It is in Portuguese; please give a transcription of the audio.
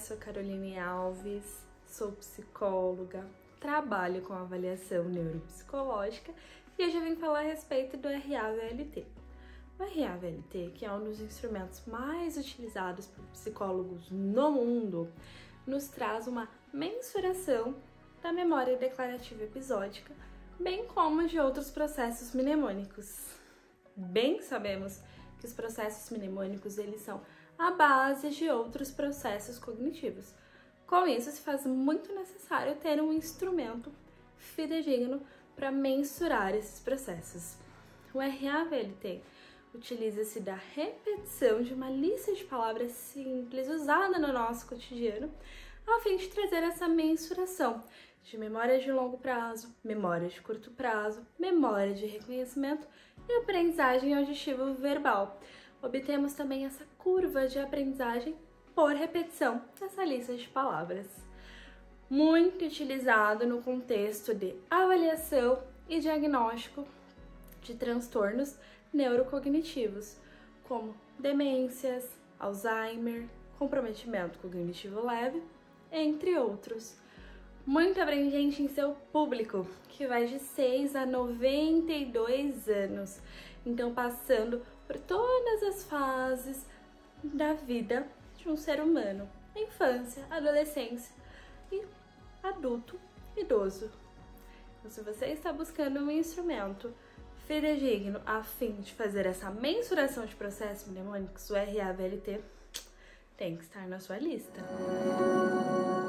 sou Caroline Alves, sou psicóloga, trabalho com avaliação neuropsicológica e hoje eu vim falar a respeito do RA-VLT. O RA-VLT, que é um dos instrumentos mais utilizados por psicólogos no mundo, nos traz uma mensuração da memória declarativa episódica, bem como de outros processos mnemônicos. Bem sabemos que os processos mnemônicos eles são a base de outros processos cognitivos. Com isso, se faz muito necessário ter um instrumento fidedigno para mensurar esses processos. O RA-VLT utiliza-se da repetição de uma lista de palavras simples usada no nosso cotidiano, a fim de trazer essa mensuração de memória de longo prazo, memória de curto prazo, memória de reconhecimento e aprendizagem auditiva verbal. Obtemos também essa curva de aprendizagem por repetição dessa lista de palavras. Muito utilizado no contexto de avaliação e diagnóstico de transtornos neurocognitivos, como demências, Alzheimer, comprometimento cognitivo leve, entre outros. Muito abrangente em seu público, que vai de 6 a 92 anos, então passando por todas as fases da vida de um ser humano, infância, adolescência e adulto, idoso. Então, se você está buscando um instrumento fidedigno a fim de fazer essa mensuração de processos mnemônicos, o RA-VLT tem que estar na sua lista.